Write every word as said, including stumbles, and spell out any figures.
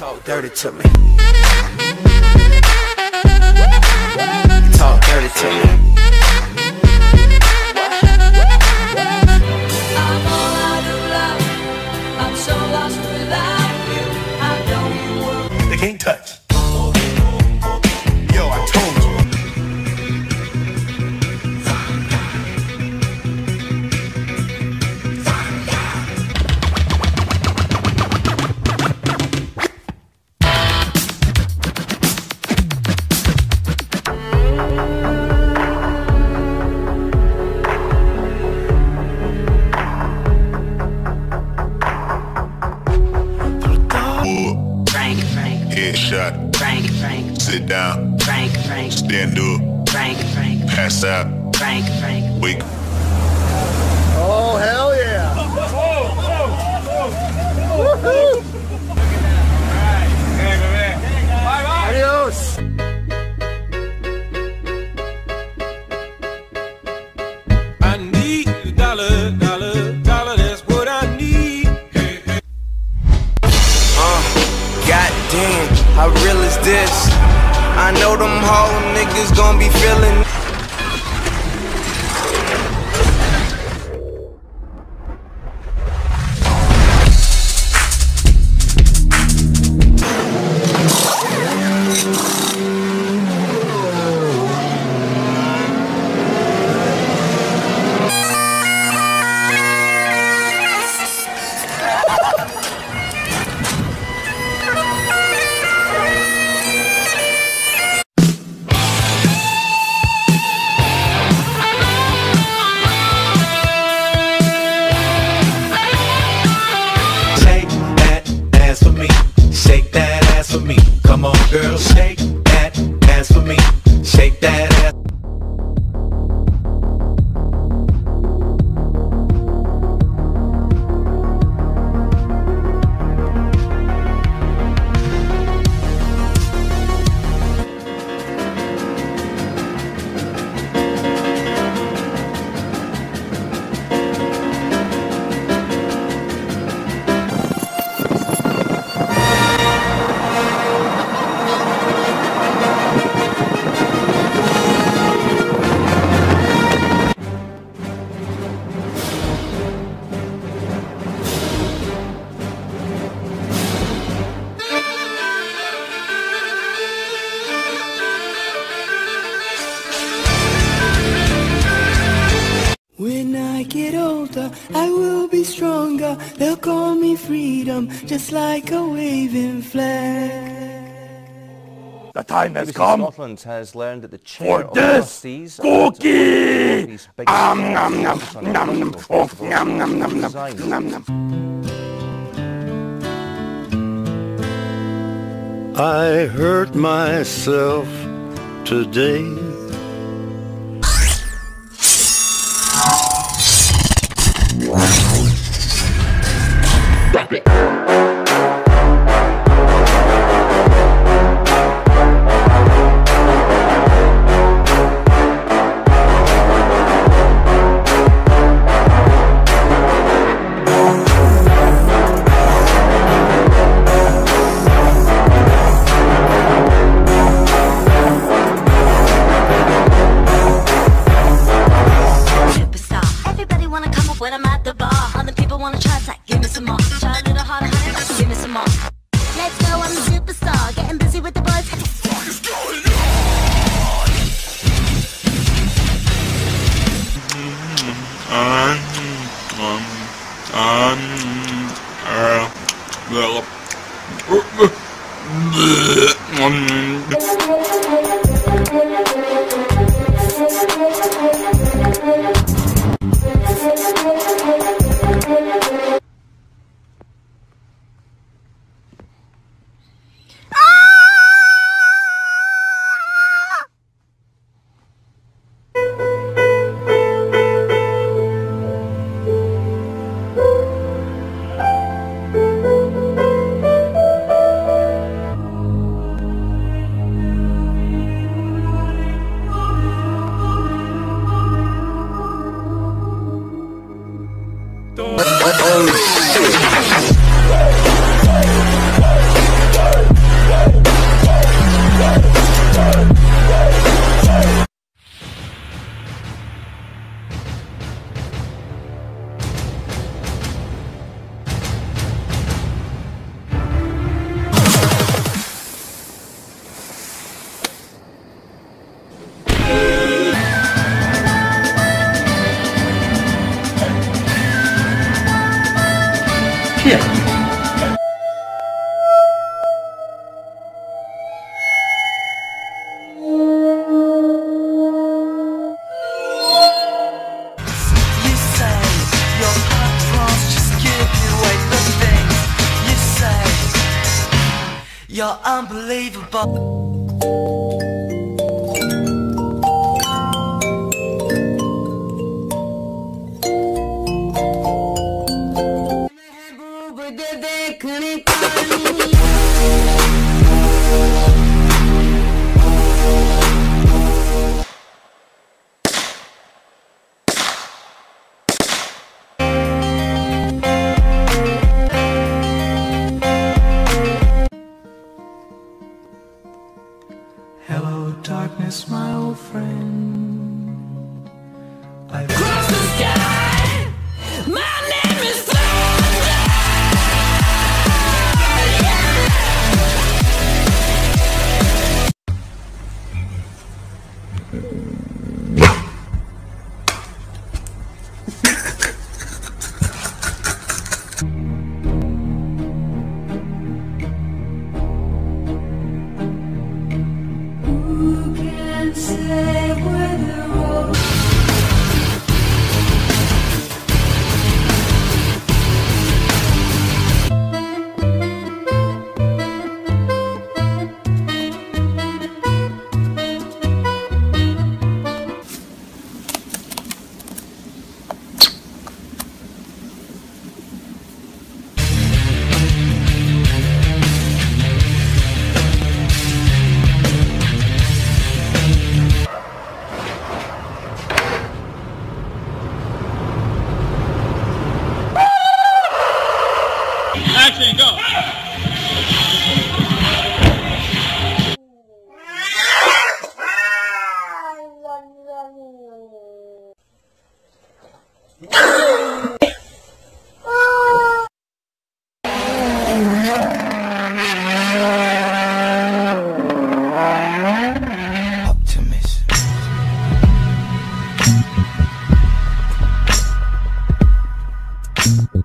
Talk dirty to me. Talk dirty to me. I'm all out of love. I'm so lost without you. I know you were. They can't touch. Yo, I told you. Frank, Frank, Headshot. Frank, Frank, Sit down. Frank, Frank, Stand up. Frank, Frank, Pass out. Frank, Frank. Wake. Oh, hell yeah! Woohoo! Adios! I need a dollar, dollar, dollar, that's what I need. Uh, goddamn, how real is this? I know them whole niggas gon' be feeling. Shake that ass for me. Come on, girl, shake that ass for me. Shake that ass. When I get older, I will be stronger. They'll call me freedom, just like a waving flag. The time has come Scotland has learned that the chair for of this trustees cookie! Um, Nom nom nom nom nom oh, nom nom nom nom nom nom. I hurt myself today. When I'm at the bar, other people wanna try to give me some more. Try a little harder, honey, give me some more. Let's go, I'm a superstar, getting busy with the boys. What is going on? Um, um, um, Holy shit. You say your heart wants just give you away the things you say. You're unbelievable. Hello, darkness, my old friend. I've crossed the sky. My name is Thunder. Who can say where the road? Action, go! Optimism.